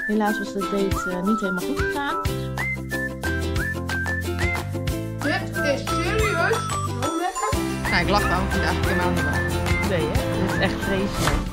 Helaas was de date niet helemaal goed gegaan. Dit is serieus zo lekker. Nou, ik lach ook niet eigenlijk helemaal niet meer. Nee, hè? Dit is echt vreselijk.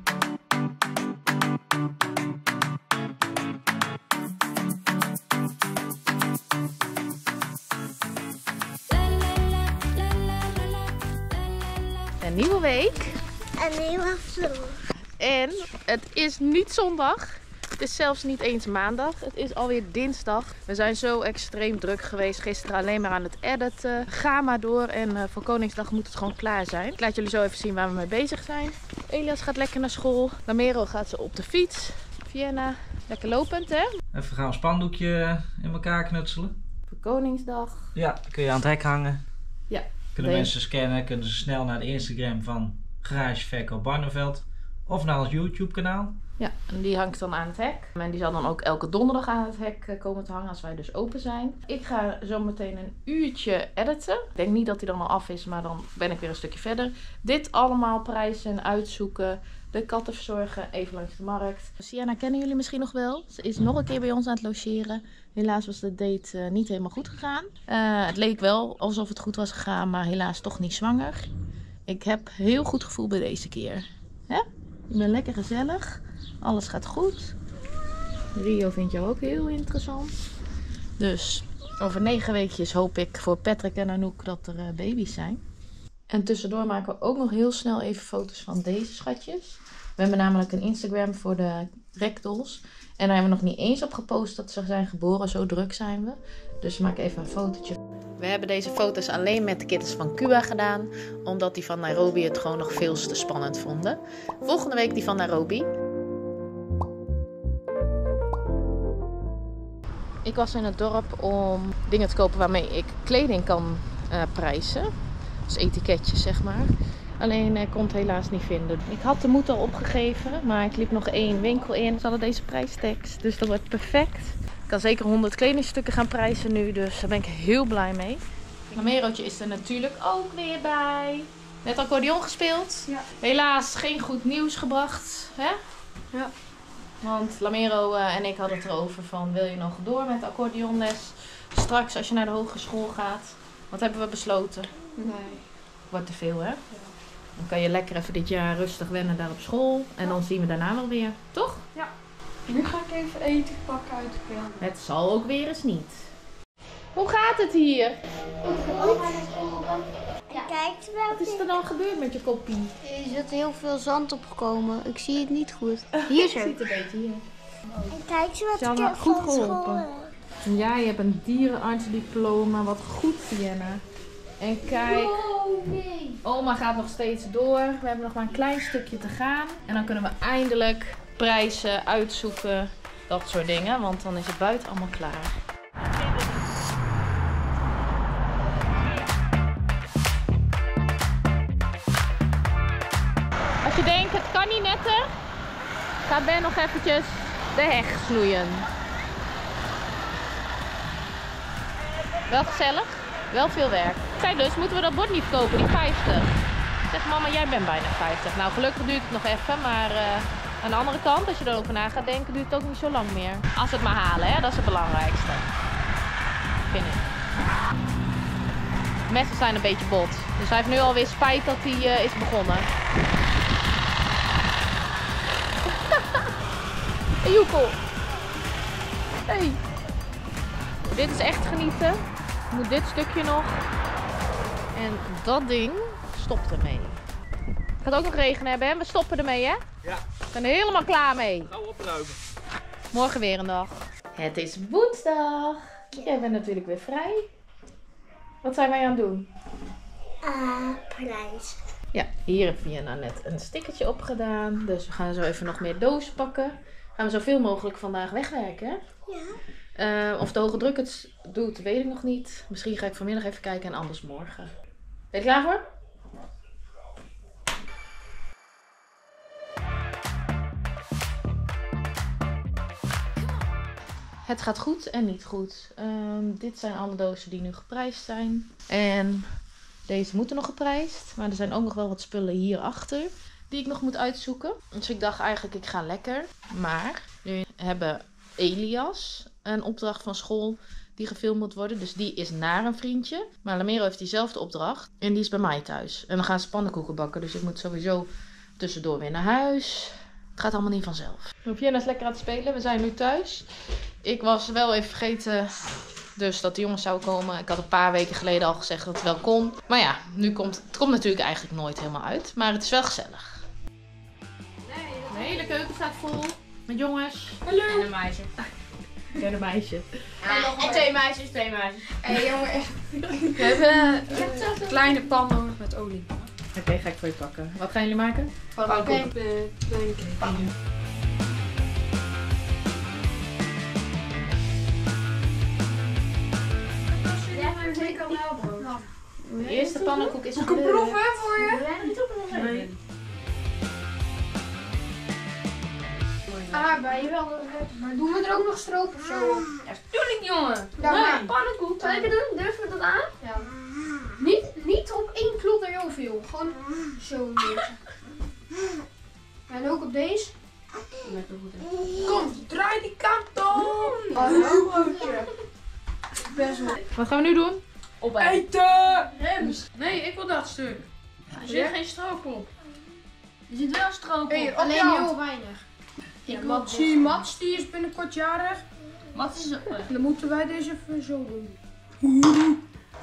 Een nieuwe week. Een nieuwe vloer. En het is niet zondag. Het is zelfs niet eens maandag. Het is alweer dinsdag. We zijn zo extreem druk geweest. Gisteren alleen maar aan het editen. Ga maar door. En voor Koningsdag moet het gewoon klaar zijn. Ik laat jullie zo even zien waar we mee bezig zijn. Elias gaat lekker naar school. Lamero gaat ze op de fiets. Vienna, lekker lopend hè. Even gaan we een spandoekje in elkaar knutselen. Voor Koningsdag. Ja, dan kun je aan het hek hangen. Ja. Kunnen mensen scannen, kunnen ze snel naar de Instagram van Garage Verkoop Barneveld. Of naar ons YouTube kanaal. Ja, en die hangt dan aan het hek. En die zal dan ook elke donderdag aan het hek komen te hangen als wij dus open zijn. Ik ga zo meteen een uurtje editen. Ik denk niet dat hij dan al af is, maar dan ben ik weer een stukje verder. Dit allemaal prijzen, uitzoeken, de katten verzorgen, even langs de markt. Sienna kennen jullie misschien nog wel. Ze is nog een keer bij ons aan het logeren. Helaas was de date niet helemaal goed gegaan. Het leek wel alsof het goed was gegaan, maar helaas toch niet zwanger. Ik heb heel goed gevoel bij deze keer. Hè? Ik ben lekker gezellig. Alles gaat goed. Rio vindt jou ook heel interessant. Dus over 9 weekjes hoop ik voor Patrick en Anouk dat er baby's zijn. En tussendoor maken we ook nog heel snel even foto's van deze schatjes. We hebben namelijk een Instagram voor de ragdolls. En daar hebben we nog niet eens op gepost dat ze zijn geboren. Zo druk zijn we. Dus we maken even een fotootje. We hebben deze foto's alleen met de kittens van Cuba gedaan. Omdat die van Nairobi het gewoon nog veel te spannend vonden. Volgende week die van Nairobi. Ik was in het dorp om dingen te kopen waarmee ik kleding kan prijzen. Dus etiketjes zeg maar. Alleen ik kon het helaas niet vinden. Ik had de moed al opgegeven, maar ik liep nog 1 winkel in. Ze hadden deze prijstekst, dus dat wordt perfect. Ik kan zeker 100 kledingstukken gaan prijzen nu, dus daar ben ik heel blij mee. Lamerootje is er natuurlijk ook weer bij. Net accordeon gespeeld. Ja. Helaas geen goed nieuws gebracht. Hè? Ja. Want Lamero en ik hadden het erover van, wil je nog door met accordeonles? Straks als je naar de hogeschool gaat. Wat hebben we besloten? Nee. Wordt te veel hè? Ja. Dan kan je lekker even dit jaar rustig wennen daar op school. En dan zien we daarna wel weer. Toch? Ja. Nu ga ik even eten pakken uit de kelder. Het zal ook weer eens niet. Hoe gaat het hier? Kijk wel. Wat is er dan gebeurd met je koppie? Er zit heel veel zand opgekomen. Ik zie het niet goed. Hier zo. Ziet een beetje hier. En kijk eens wat Ze ik hadden heb goed van geholpen. school. En jij hebt een dierenartsdiploma. Wat goed, Vienna. En kijk, Oh nee. oma gaat nog steeds door. We hebben nog maar een klein stukje te gaan. En dan kunnen we eindelijk prijzen, uitzoeken, dat soort dingen. Want dan is het buiten allemaal klaar. Als je denkt, het kan niet netten, gaat Ben nog eventjes de heg snoeien. Wel gezellig, wel veel werk. Kijk dus, moeten we dat bord niet kopen, die 50. Zeg mama, jij bent bijna 50. Nou, gelukkig duurt het nog even, maar aan de andere kant, als je erover na gaat denken, duurt het ook niet zo lang meer. Als we het maar halen, hè? Dat is het belangrijkste. Vind ik. De messen zijn een beetje bot. Dus hij heeft nu alweer spijt dat hij is begonnen. Hey Joekel. Hey. Dit is echt genieten. Ik moet dit stukje nog. En dat ding stopt ermee. Het gaat ook nog regenen hebben, hè? We stoppen ermee, hè? Ja. We zijn er helemaal klaar mee. Gauw opruimen. Morgen weer een dag. Het is woensdag. Jij bent natuurlijk weer vrij. Wat zijn wij aan het doen? Prijs. Ja, hier heb Vienna net een stickertje opgedaan. Dus we gaan zo even nog meer dozen pakken. Gaan we zoveel mogelijk vandaag wegwerken, hè? Ja. Of de hoge druk het doet, weet ik nog niet. Misschien ga ik vanmiddag even kijken en anders morgen. Ben je klaar voor? Het gaat goed en niet goed. Dit zijn alle dozen die nu geprijsd zijn. En deze moeten nog geprijsd. Maar er zijn ook nog wel wat spullen hierachter die ik nog moet uitzoeken. Dus ik dacht eigenlijk, ik ga lekker. Maar Nu hebben Elias een opdracht van school die gefilmd moet worden. Dus die is naar een vriendje. Maar Lamero heeft diezelfde opdracht. En die is bij mij thuis. En dan gaan ze pannenkoeken bakken. Dus ik moet sowieso tussendoor weer naar huis. Het gaat allemaal niet vanzelf. Vienna is lekker aan het spelen. We zijn nu thuis. Ik was wel even vergeten dus dat de jongens zouden komen. Ik had een paar weken geleden al gezegd dat het wel kon. Maar ja, nu komt het natuurlijk eigenlijk nooit helemaal uit. Maar het is wel gezellig. De hele keuken staat vol met jongens. Hallo. En een meisje. En een meisje. En twee meisjes, twee meisjes. Hé jongen, echt. We hebben een kleine pan nodig met olie. Oké, ga ik voor je pakken. Wat gaan jullie maken? Pannenkoeken. Denk ik. De eerste pannenkoek is Moet ik een proeven voor je? Nee. Ah, bij je wel. Maar doen we er ook nog stroop of zo op? Ja, tuurlijk jongen. Ja, maar Pannenkoek. zal ik het doen? Durf je dat aan? Ja. Niet op één klot er heel veel. Gewoon zo een beetje. En ook op deze. Kom, draai die kant op. Best wel. Wat gaan we nu doen? Opeten. Eten! Rems. Nee, ik wil dat stuk. Er zit geen stroop op. Er zit wel stroop op. Hey, Alleen Alleen heel weinig. Ja, Mats die is binnenkort jarig. Wat is het? Dan moeten wij deze even zo doen.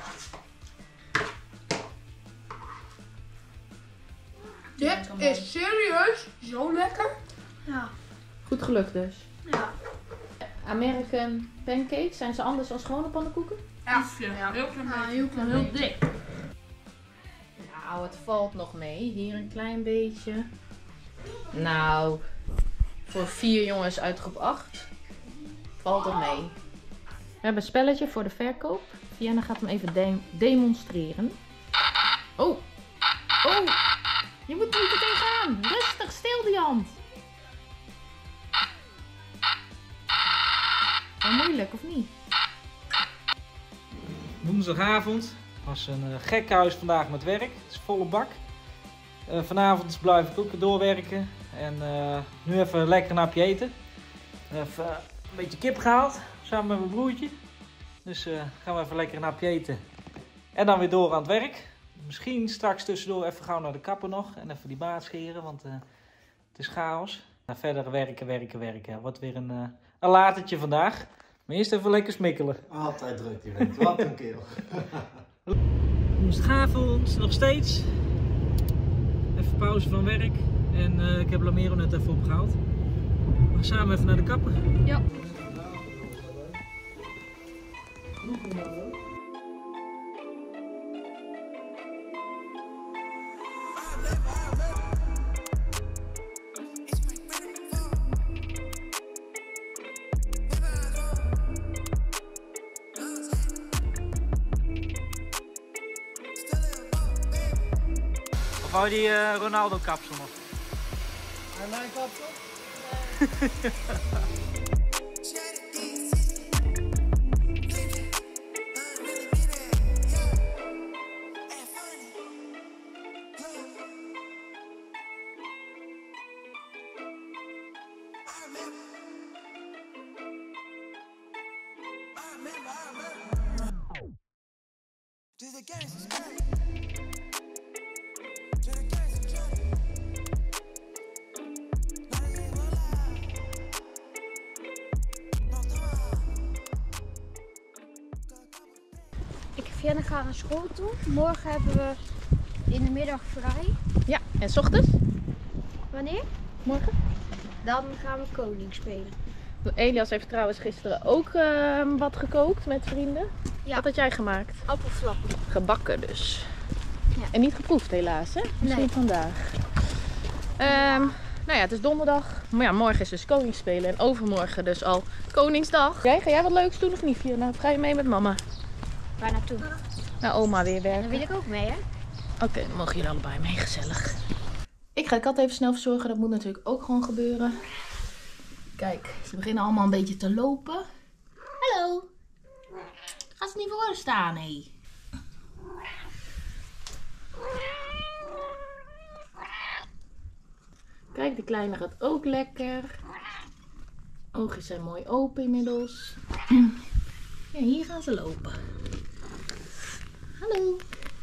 Dit is serieus zo lekker. Ja. Goed gelukt dus. Ja. American pancakes, zijn ze anders dan gewone pannenkoeken? Ja, heel klein Ja, beetje. heel klein Heel beetje. dik. Nou, het valt nog mee. Hier een klein beetje. Nou, voor 4 jongens uit groep 8 valt het mee. We hebben een spelletje voor de verkoop. Vienna gaat hem even demonstreren. Oh, oh, je moet er niet tegenaan. Rustig, stil die hand. Wel moeilijk, of niet? Woensdagavond was een gekhuis vandaag met werk. Het is volle bak. Vanavond blijf ik ook doorwerken. En nu even een lekker napje eten. Even een beetje kip gehaald, samen met mijn broertje. Dus gaan we even lekker een napje eten. En dan weer door aan het werk. Misschien straks tussendoor even gauw naar de kapper nog. En even die baard scheren, want het is chaos. Verder werken. Wordt weer een latertje vandaag. Maar eerst even lekker smikkelen. Altijd druk direct, wat een kerel. Woensdagavond, nog steeds. Even pauze van werk. En ik heb Lamero net even opgehaald. We gaan samen even naar de kapper. Ja. Of wou je die Ronaldo kapsel nog? En mijn kapsel? Ik en Vienna gaan naar school toe. Morgen hebben we in de middag vrij. Ja, en 's ochtends? Wanneer? Morgen? Dan gaan we koning spelen. Elias heeft trouwens gisteren ook wat gekookt met vrienden. Ja. Wat had jij gemaakt? Appelflappen. Gebakken dus. Ja. En niet geproefd helaas, hè? Misschien Nee. vandaag. Nou ja, het is donderdag. Maar ja, morgen is dus koningsspelen en overmorgen dus al Koningsdag. Ga jij wat leuks doen of niet, Fiona? Of ga je mee met mama? Waar naartoe? Naar oma weer Dan werken? wil ik ook mee, hè? Oké, dan mogen jullie allebei mee, gezellig. Ik ga de kat even snel verzorgen, dat moet natuurlijk ook gewoon gebeuren. Kijk, ze beginnen allemaal een beetje te lopen. Hallo. Ga ze niet voor staan, hé. Kijk, de kleine gaat ook lekker. Oogjes zijn mooi open inmiddels. Ja, hier gaan ze lopen. Hallo.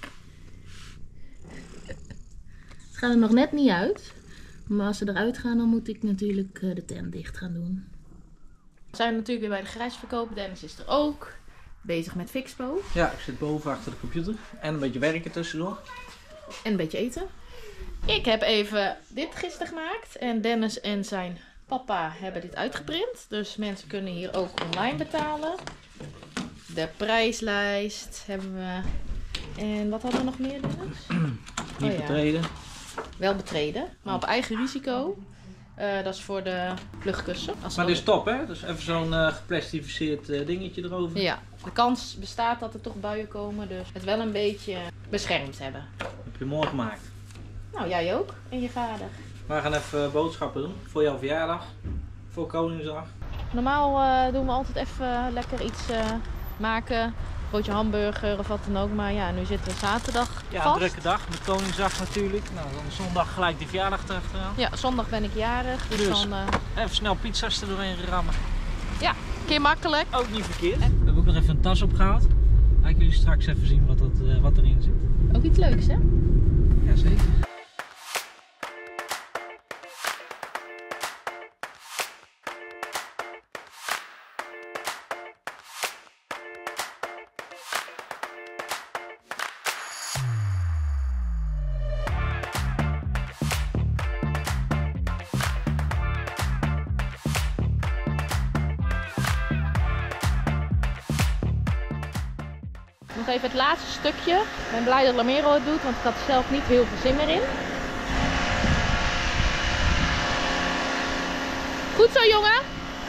Ze gaan er nog net niet uit. Maar als ze eruit gaan, dan moet ik natuurlijk de tent dicht gaan doen. We zijn natuurlijk weer bij de grijsverkoop. Dennis is er ook. Bezig met Fixpo. Ja, ik zit boven achter de computer. En een beetje werken tussendoor. En een beetje eten. Ik heb even dit gisteren gemaakt. En Dennis en zijn papa hebben dit uitgeprint. Dus mensen kunnen hier ook online betalen. De prijslijst hebben we. En wat hadden we nog meer, Dennis? Niet betreden. Wel betreden, maar op eigen risico. Dat is voor de luchtkussen. Maar dit is top, hè? Dus even zo'n geplastificeerd dingetje erover. Ja, de kans bestaat dat er toch buien komen. Dus het wel een beetje beschermd hebben. Heb je mooi gemaakt. Nou, jij ook. En je vader. We gaan even boodschappen doen. Voor jouw verjaardag. Voor Koningsdag. Normaal doen we altijd even lekker iets maken. Broodje hamburger of wat dan ook. Maar ja, nu zitten we zaterdag Ja, vast. een drukke dag met Koningsdag natuurlijk. Nou, dan zondag gelijk die verjaardag erachteraan. Ja, zondag ben ik jarig. Dus Dus. dan Even snel pizza's er doorheen rammen. een keer makkelijk. Ook niet verkeerd. We hebben ook nog even een tas opgehaald. Laat ik jullie straks even zien wat erin zit. Ook iets leuks, hè? Jazeker. Nog even het laatste stukje. Ik ben blij dat Lamero het doet, want ik had er zelf niet heel veel zin meer in. Goed zo, jongen!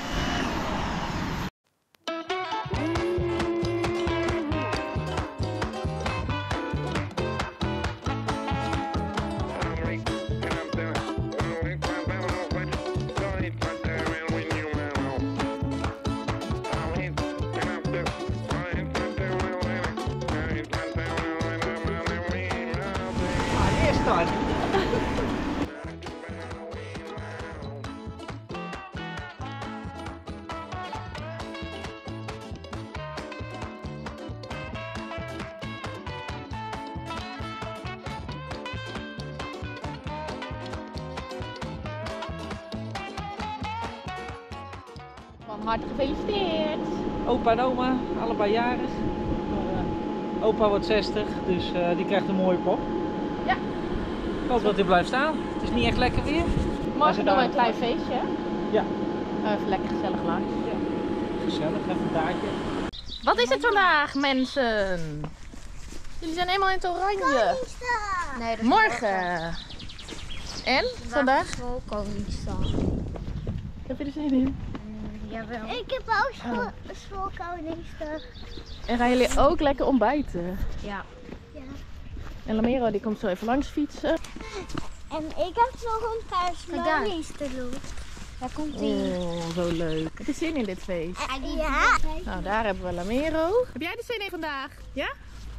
Van harte gefeliciteerd! Opa en oma, allebei jarig. Opa wordt 60, dus die krijgt een mooie pop. Ja. Ik hoop dat hij blijft staan. Het is niet echt lekker weer. Morgen doen we een klein feestje, hè? Ja. Even lekker gezellig langs. Gezellig, even een taartje. Wat is het vandaag, mensen? Jullie zijn helemaal in het oranje. Nee, dat is Morgen. En? Vandaag? School Koningsdag. Heb je er zin in? Jawel. Ik heb ook school Koningsdag. En gaan jullie ook lekker ontbijten? Ja. En Lamero die komt zo even langs fietsen. En ik heb nog een paar smoothies te doen. Daar komt ie. Oh, zo leuk. Heb je zin in dit feest? Ja. Nou, daar hebben we Lamero. Heb jij er zin in vandaag? Ja?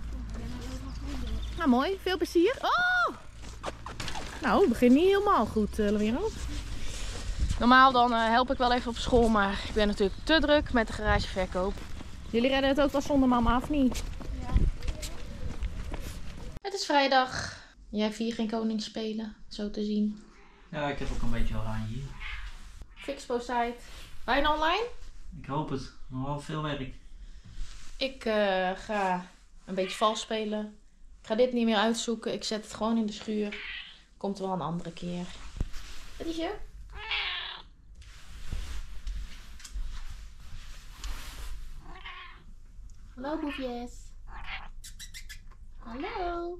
Nou, mooi. Veel plezier. Oh! Nou, het begint niet helemaal goed, Lamero. Normaal dan help ik wel even op school, maar ik ben natuurlijk te druk met de garageverkoop. Jullie redden het ook wel zonder mama, of niet? Ja. Het is vrijdag. Jij viert geen koningsspelen, zo te zien. Ja, ik heb ook een beetje oranje hier. Fixpo site. Bijna online? Ik hoop het. Nog wel veel werk. Ik ga een beetje vals spelen. Ik ga dit niet meer uitzoeken. Ik zet het gewoon in de schuur. Komt wel een andere keer. Wat is je? Hallo boefjes. Hallo.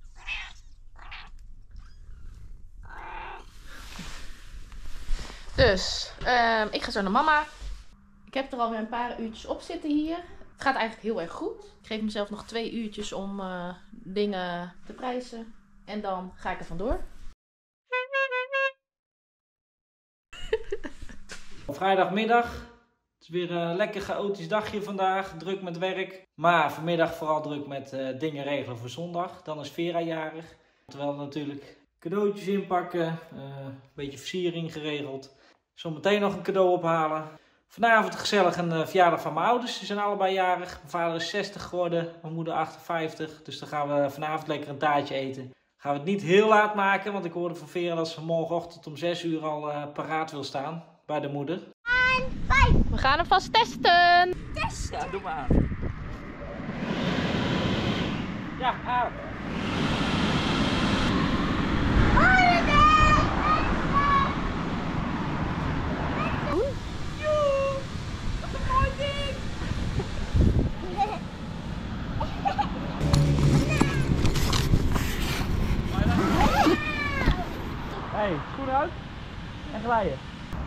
Dus, ik ga zo naar mama. Ik heb er alweer een paar uurtjes op zitten hier. Het gaat eigenlijk heel erg goed. Ik geef mezelf nog 2 uurtjes om dingen te prijzen. En dan ga ik er vandoor. Vrijdagmiddag. Het is weer een lekker chaotisch dagje vandaag. Druk met werk. Maar vanmiddag vooral druk met dingen regelen voor zondag. Dan is Vera jarig. Terwijl natuurlijk cadeautjes inpakken. Een beetje versiering geregeld. Zometeen nog een cadeau ophalen. Vanavond gezellig een verjaardag van mijn ouders. Die zijn allebei jarig. Mijn vader is 60 geworden, mijn moeder 58. Dus dan gaan we vanavond lekker een taartje eten. Gaan we het niet heel laat maken, want ik hoorde van Vera dat ze morgenochtend om 6 uur al paraat wil staan bij de moeder. We gaan hem vast testen. Ja, doe maar aan. Ja, aan. Hey, schoen uit en glijden.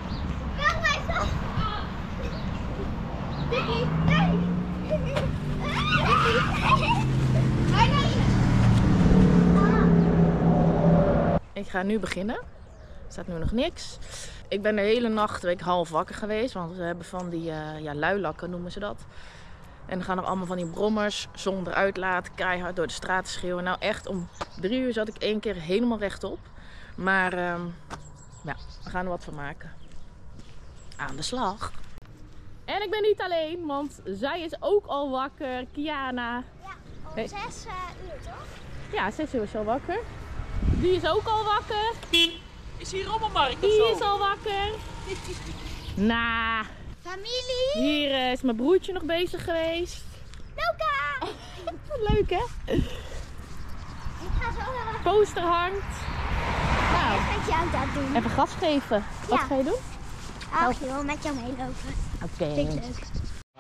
Ik ga nu beginnen. Er staat nu nog niks. Ik ben de hele nacht half wakker geweest, want we hebben van die luilakken noemen ze dat. En dan gaan er allemaal van die brommers zonder uitlaat keihard door de straten schreeuwen. Nou echt, om 3 uur zat ik 1 keer helemaal rechtop. Maar ja, we gaan er wat van maken. Aan de slag. En ik ben niet alleen, want zij is ook al wakker. Kiana. Ja, om 6 uur toch? Ja, 6 uur is al wakker. Die is ook al wakker. Is hier rommelmarkt of Die zo? is al wakker. Nou, Familie! hier is mijn broertje nog bezig geweest. Luca! Wat leuk hè? Ik ga zo Poster hangt. Nou, met jou dat doen. even gas geven. Wat Ja. ga je doen? Ik wil met jou meelopen. Oké. Vind ik leuk.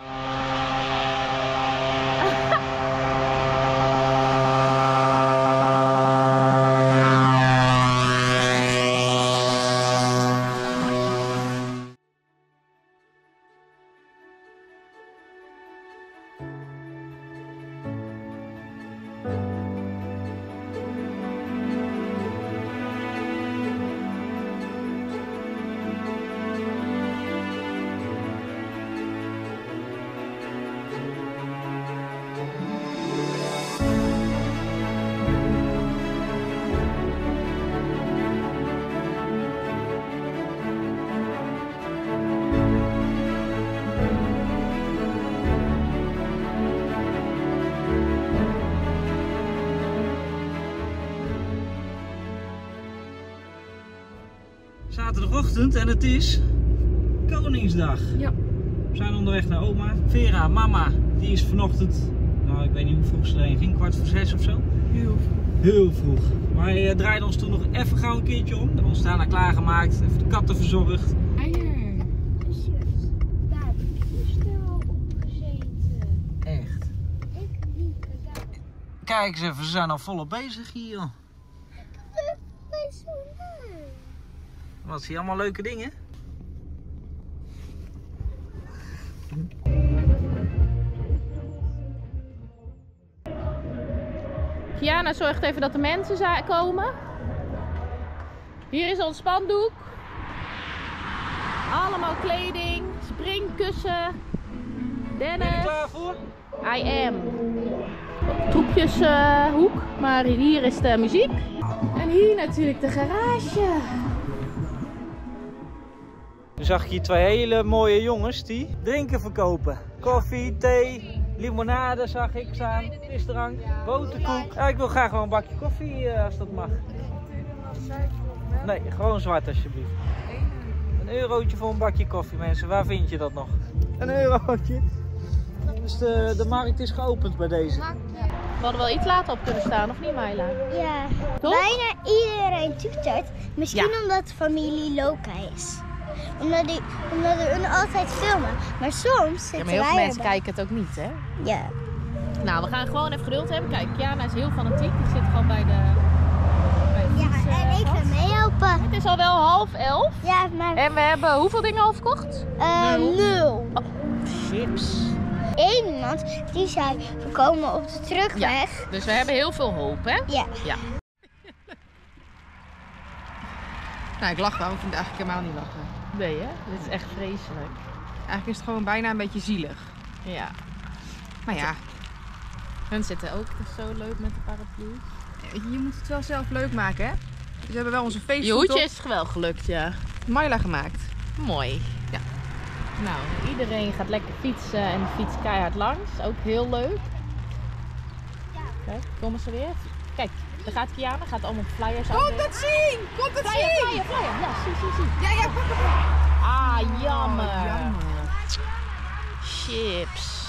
Zaterdagochtend en het is Koningsdag. Ja. We zijn onderweg naar oma. Vera, mama, die is vanochtend, nou ik weet niet hoe vroeg ze erheen ging, 5:45 of zo. Heel vroeg. Heel vroeg. Maar hij draaide ons toen nog even gauw een keertje om. We hebben ons daarna klaargemaakt, even de katten verzorgd. Eier. Daar heb ik gisteren al opgezeten. Echt. Ik niet. Kijk eens even, ze zijn al volop bezig hier joh. Dat is zo leuk. Wat zie je allemaal leuke dingen? Kiana zorgt even dat de mensen komen. Hier is ons spandoek. Allemaal kleding, springkussen. Ben je er Dennis, klaar voor? I am. Troepjeshoek, maar hier is de muziek. En hier natuurlijk de garage. Nu zag ik hier 2 hele mooie jongens die drinken verkopen. Koffie, thee, limonade zag ik staan, frisdrank, boterkoek. Ja, ik wil graag wel een bakje koffie als dat mag. Nee, gewoon zwart alsjeblieft. Een eurotje voor een bakje koffie mensen, waar vind je dat nog? Een eurotje. Dus de markt is geopend bij deze. We hadden wel iets later op kunnen staan, of niet Maila? Ja. Toch? Bijna iedereen toetert. Misschien Ja. omdat familie Loka is. Omdat we hun altijd filmen. Maar soms zitten Ja, maar heel veel wij mensen erbij. kijken het ook niet, hè? Ja. Nou, we gaan gewoon even geduld hebben. Kijk, Kiana is heel fanatiek. Die zit gewoon bij de fiets, Ja, en ik ga meehelpen. Het is al wel 10:30. Ja, maar En we hebben hoeveel dingen al verkocht? 0. Chips. Eén iemand die zei, we komen op de terugweg. Dus we hebben heel veel hoop, hè? Ja. Nou, ik lach wel, ik vind het eigenlijk helemaal niet lachen. Nee, hè? Dit is echt vreselijk. Eigenlijk is het gewoon bijna een beetje zielig. Ja. Maar ja, Hun zitten ook zo leuk met de paraplu. je moet het wel zelf leuk maken, hè? Dus we hebben wel onze Je feestvoet hoedje op is wel gelukt, ja. Maila gemaakt. Mooi. Ja. Nou, iedereen gaat lekker fietsen en fietst keihard langs. Ook heel leuk. Kijk, komen ze weer. Kijk, daar gaat Kiana, gaat allemaal flyers uit. Kom het zien! Kom het zien! Flyer. Ja, zie. Ja, pak het. Ah, jammer. Chips.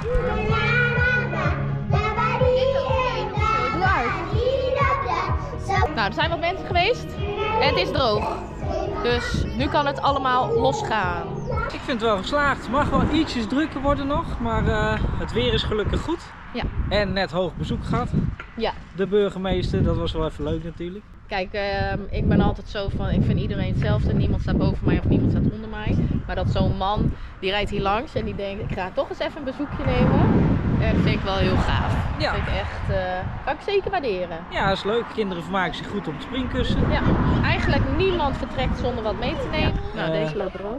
Nou, er zijn wat mensen geweest en het is droog. Dus nu kan het allemaal losgaan. Ik vind het wel geslaagd. Het mag wel ietsjes drukker worden nog, maar het weer is gelukkig goed. Ja. En net hoog bezoek gehad. Ja. De burgemeester, dat was wel even leuk natuurlijk. Kijk, ik ben altijd zo van, ik vind iedereen hetzelfde. Niemand staat boven mij of niemand staat onder mij. Maar dat zo'n man, die rijdt hier langs en die denkt, ik ga toch eens even een bezoekje nemen. Dat vind ik wel heel gaaf. Ja. Dat vind ik echt, kan ik zeker waarderen. Ja, dat is leuk. Kinderen vermaken zich goed op het springkussen. Ja, eigenlijk niemand vertrekt zonder wat mee te nemen. Nou, deze loopt er ook.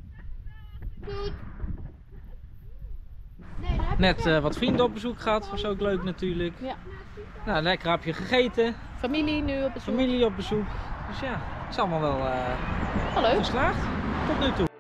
Net wat vrienden op bezoek gehad, was ook leuk natuurlijk. Ja. Nou, lekker hapje gegeten. Familie nu op bezoek. Familie op bezoek. Dus ja, het is allemaal wel leuk. geslaagd tot nu toe.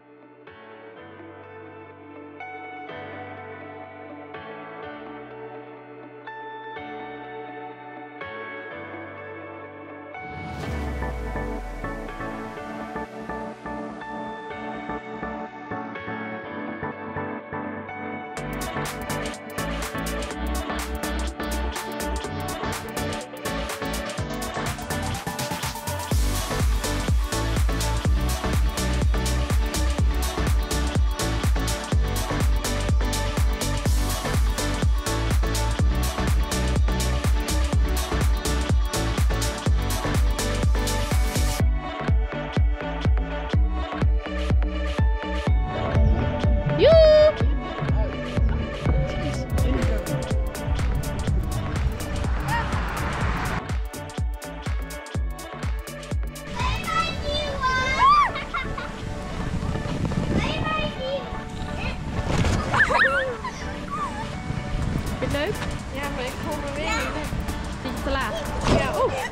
Vind je het leuk? Ja, maar ik kom er weer niet. Vind je het te laat? Ja, oeh.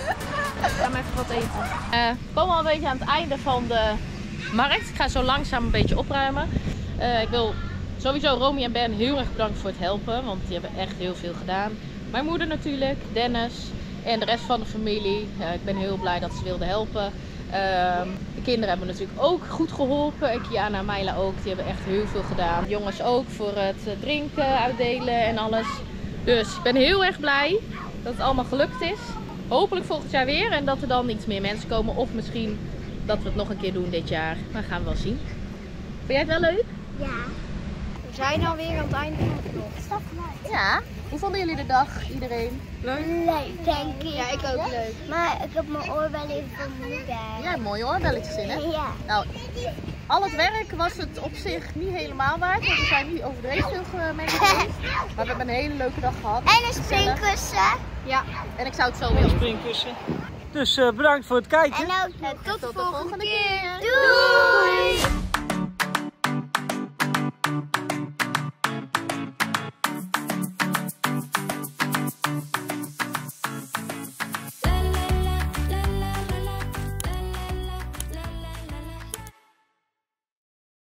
Ga maar even wat eten. We komen al een beetje aan het einde van de markt. Ik ga zo langzaam een beetje opruimen. Ik wil sowieso Romy en Ben heel erg bedanken voor het helpen. Want die hebben echt heel veel gedaan. Mijn moeder natuurlijk, Dennis en de rest van de familie. Ik ben heel blij dat ze wilden helpen. De kinderen hebben natuurlijk ook goed geholpen. En Kiana en Myla ook. Die hebben echt heel veel gedaan. De jongens ook voor het drinken, uitdelen en alles. Dus ik ben heel erg blij dat het allemaal gelukt is. Hopelijk volgend jaar weer en dat er dan iets meer mensen komen. Of misschien dat we het nog een keer doen dit jaar. Maar gaan we wel zien. Vind jij het wel leuk? Ja. We zijn alweer aan het einde van de vlog. Ja. Hoe vonden jullie de dag, iedereen? Leuk, denk ik. Ja, ik ook leuk. Maar ik heb mijn oorbellen van moeder. Ja, mooie oorbelletjes in, hè? Ja. Nou, al het werk was het op zich niet helemaal waard. Want er zijn niet overdreven veel mensen geweest. Maar we hebben een hele leuke dag gehad. En een springkussen. Ja. En ik zou het zo weer doen. Springkussen. Dus bedankt voor het kijken. En ook Tot de volgende keer. Doei!